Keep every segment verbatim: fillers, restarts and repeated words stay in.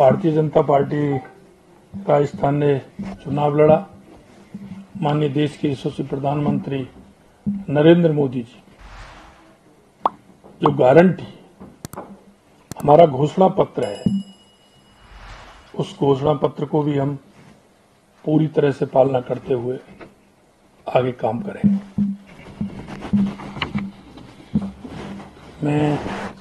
Bharatiya Janata party Rajasthan ने चुनाव लड़ा। माननीय देश के यशस्वी प्रधानमंत्री नरेंद्र मोदी जी जो गारंटी हमारा घोषणा पत्र है, उस घोषणा पत्र को भी हम पूरी तरह से पालना करते हुए आगे काम करेंगे। मैं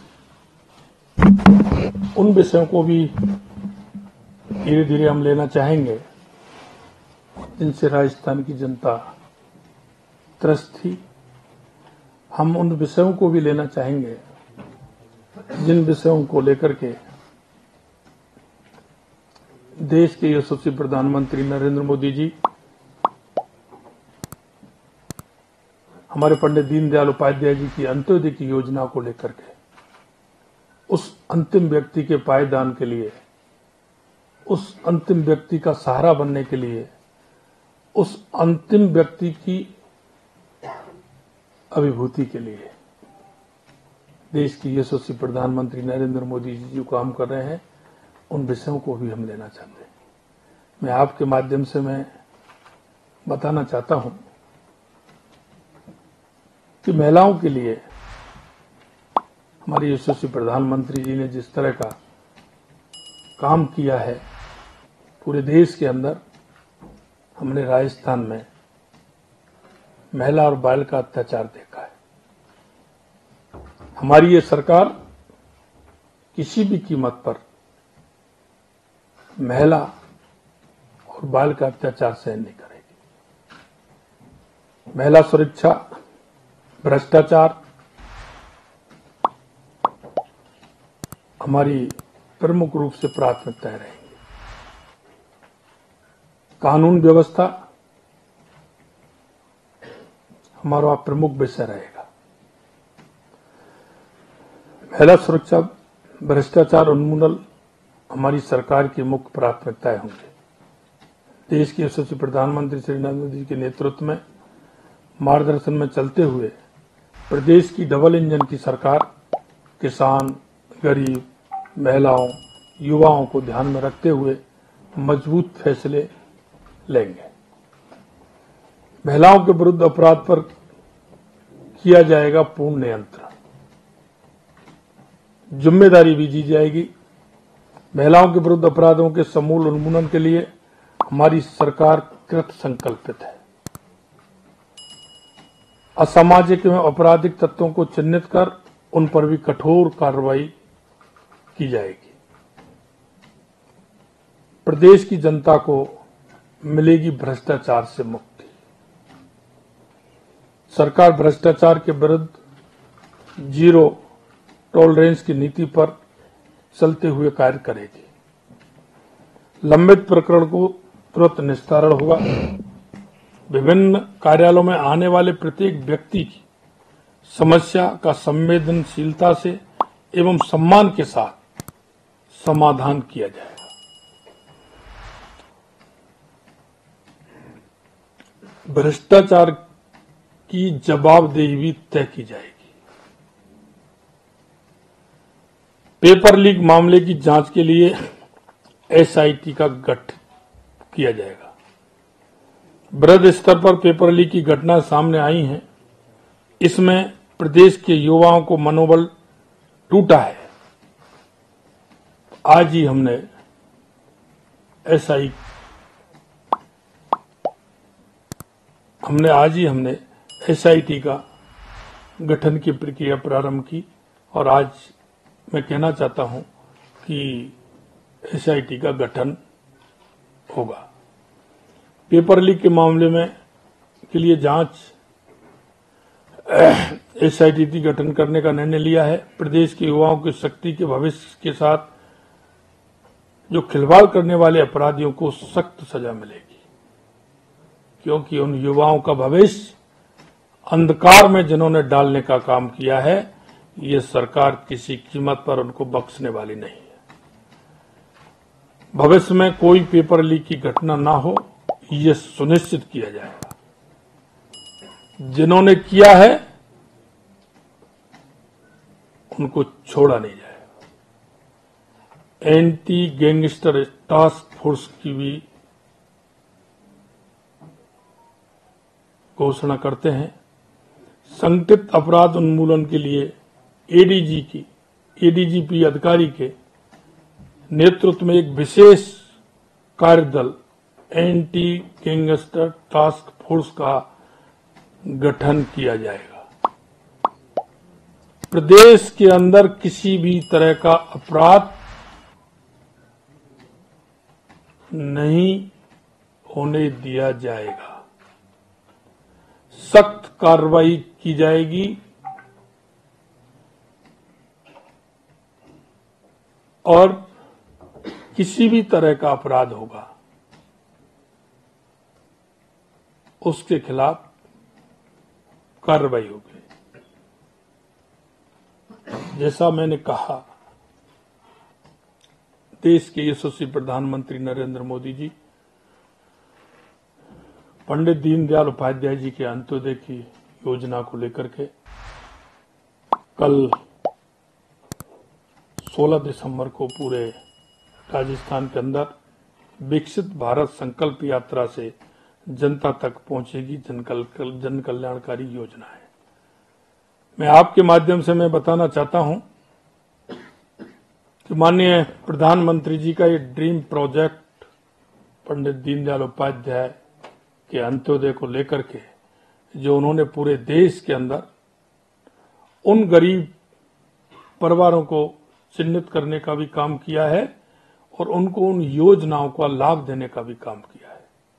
उन विषयों को भी धीरे धीरे हम लेना चाहेंगे जिनसे राजस्थान की जनता त्रस्त थी। हम उन विषयों को भी लेना चाहेंगे जिन विषयों को लेकर के देश के यशस्वी प्रधानमंत्री नरेंद्र मोदी जी हमारे पंडित दीनदयाल उपाध्याय जी की अंत्योदय की योजना को लेकर के उस अंतिम व्यक्ति के पायदान के लिए, उस अंतिम व्यक्ति का सहारा बनने के लिए, उस अंतिम व्यक्ति की अभिभूति के लिए देश की यशस्वी प्रधानमंत्री नरेंद्र मोदी जी जो काम कर रहे हैं, उन विषयों को भी हम लेना चाहते हैं। मैं आपके माध्यम से मैं बताना चाहता हूं कि महिलाओं के लिए हमारे यशस्वी प्रधानमंत्री जी ने जिस तरह का काम किया है पूरे देश के अंदर, हमने राजस्थान में महिला और बाल का अत्याचार देखा है। हमारी ये सरकार किसी भी कीमत पर महिला और बाल का अत्याचार सहन नहीं करेगी। महिला सुरक्षा, भ्रष्टाचार हमारी प्रमुख रूप से प्राथमिकताएं रहेंगी। कानून व्यवस्था हमारा प्रमुख विषय रहेगा। महिला सुरक्षा, भ्रष्टाचार उन्मूलन हमारी सरकार की मुख्य प्राथमिकताएं होंगी। देश के यशस्वी प्रधानमंत्री श्री नरेंद्र मोदी जी के नेतृत्व में मार्गदर्शन में चलते हुए प्रदेश की डबल इंजन की सरकार किसान, गरीब, महिलाओं, युवाओं को ध्यान में रखते हुए मजबूत फैसले लेंगे। महिलाओं के विरुद्ध अपराध पर किया जाएगा पूर्ण नियंत्रण, जिम्मेदारी भी दी जाएगी। महिलाओं के विरुद्ध अपराधों के समूल उन्मूलन के लिए हमारी सरकार कृत संकल्पित है। असामाजिक एवं आपराधिक तत्वों को चिन्हित कर उन पर भी कठोर कार्रवाई की जाएगी। प्रदेश की जनता को मिलेगी भ्रष्टाचार से मुक्ति। सरकार भ्रष्टाचार के विरुद्ध जीरो टॉलरेंस की नीति पर चलते हुए कार्य करेगी। लंबित प्रकरण को तुरंत निस्तारण होगा। विभिन्न कार्यालयों में आने वाले प्रत्येक व्यक्ति की समस्या का संवेदनशीलता से एवं सम्मान के साथ समाधान किया जाएगा। भ्रष्टाचार की जवाबदेही भी तय की जाएगी। पेपर लीक मामले की जांच के लिए एसआईटी का गठन किया जाएगा। बृहद स्तर पर पेपर लीक की घटना सामने आई है। इसमें प्रदेश के युवाओं को मनोबल टूटा है। आज ही हमने एसआई हमने आज ही हमने एसआईटी का गठन की प्रक्रिया प्रारंभ की और आज मैं कहना चाहता हूं कि एसआईटी का गठन होगा। पेपर लीक के मामले में के लिए जांच एसआईटी गठन करने का निर्णय लिया है। प्रदेश के युवाओं की शक्ति के भविष्य के साथ जो खिलवाड़ करने वाले अपराधियों को सख्त सजा मिलेगी, क्योंकि उन युवाओं का भविष्य अंधकार में जिन्होंने डालने का काम किया है, ये सरकार किसी कीमत पर उनको बख्शने वाली नहीं है। भविष्य में कोई पेपर लीक की घटना ना हो, ये सुनिश्चित किया जाएगा। जिन्होंने किया है उनको छोड़ा नहीं जाएगा। एंटी गैंगस्टर टास्क फोर्स की भी घोषणा करते हैं। संगठित अपराध उन्मूलन के लिए एडीजी की एडीजीपी अधिकारी के नेतृत्व में एक विशेष कार्यदल एंटी गैंगस्टर टास्क फोर्स का गठन किया जाएगा। प्रदेश के अंदर किसी भी तरह का अपराध नहीं होने दिया जाएगा। सख्त कार्रवाई की जाएगी और किसी भी तरह का अपराध होगा उसके खिलाफ कार्रवाई होगी। जैसा मैंने कहा, देश के यशस्वी प्रधानमंत्री नरेंद्र मोदी जी पंडित दीनदयाल उपाध्याय जी के अंत्योदय की योजना को लेकर के कल सोलह दिसंबर को पूरे राजस्थान के अंदर विकसित भारत संकल्प यात्रा से जनता तक पहुंचेगी जन कल्याणकारी योजना है। मैं आपके माध्यम से मैं बताना चाहता हूं कि माननीय प्रधानमंत्री जी का ये ड्रीम प्रोजेक्ट पंडित दीनदयाल उपाध्याय के अंत्योदय को लेकर के जो उन्होंने पूरे देश के अंदर उन गरीब परिवारों को चिन्हित करने का भी काम किया है और उनको उन योजनाओं का लाभ देने का भी काम किया है।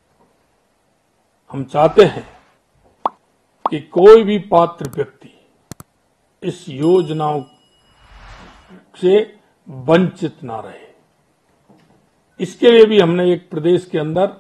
हम चाहते हैं कि कोई भी पात्र व्यक्ति इस योजनाओं से वंचित ना रहे। इसके लिए भी हमने एक प्रदेश के अंदर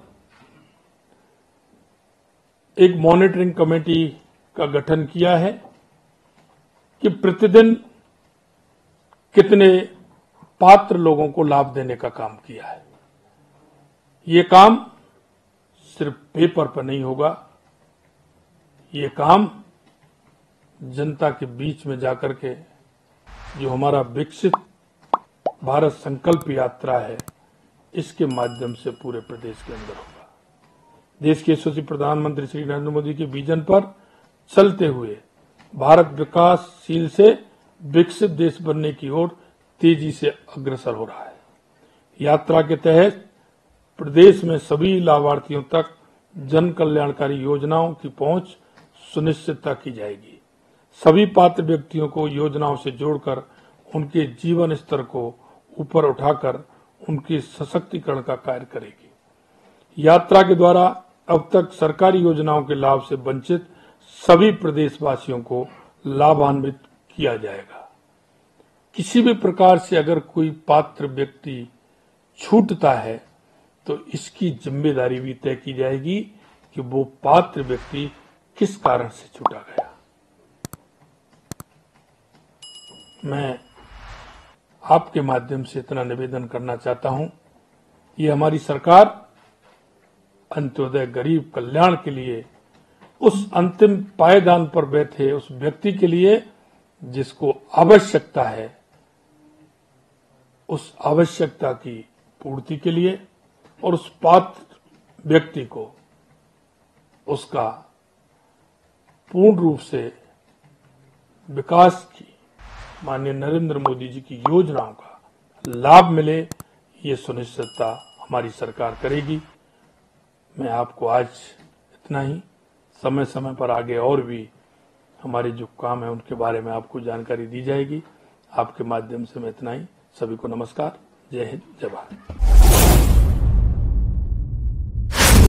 एक मॉनिटरिंग कमेटी का गठन किया है कि प्रतिदिन कितने पात्र लोगों को लाभ देने का काम किया है। ये काम सिर्फ पेपर पर नहीं होगा, ये काम जनता के बीच में जाकर के जो हमारा विकसित भारत संकल्प यात्रा है इसके माध्यम से पूरे प्रदेश के अंदर होगा। देश के यशस्वी प्रधानमंत्री श्री नरेंद्र मोदी के विजन पर चलते हुए भारत विकासशील से विकसित देश बनने की ओर तेजी से अग्रसर हो रहा है। यात्रा के तहत प्रदेश में सभी लाभार्थियों तक जन कल्याणकारी योजनाओं की पहुंच सुनिश्चितता की जाएगी। सभी पात्र व्यक्तियों को योजनाओं से जोड़कर उनके जीवन स्तर को ऊपर उठाकर उनके सशक्तिकरण का कार्य करेगी। यात्रा के द्वारा अब तक सरकारी योजनाओं के लाभ से वंचित सभी प्रदेशवासियों को लाभान्वित किया जाएगा। किसी भी प्रकार से अगर कोई पात्र व्यक्ति छूटता है तो इसकी जिम्मेदारी भी तय की जाएगी कि वो पात्र व्यक्ति किस कारण से छूटा गया। मैं आपके माध्यम से इतना निवेदन करना चाहता हूं, ये हमारी सरकार अंत्योदय गरीब कल्याण के लिए उस अंतिम पायदान पर बैठे उस व्यक्ति के लिए जिसको आवश्यकता है, उस आवश्यकता की पूर्ति के लिए और उस पात्र व्यक्ति को उसका पूर्ण रूप से विकास की माननीय नरेंद्र मोदी जी की योजनाओं का लाभ मिले, ये सुनिश्चितता हमारी सरकार करेगी। मैं आपको आज इतना ही, समय समय पर आगे और भी हमारे जो काम है उनके बारे में आपको जानकारी दी जाएगी। आपके माध्यम से मैं इतना ही, सभी को नमस्कार, जय हिंद, जय भारत।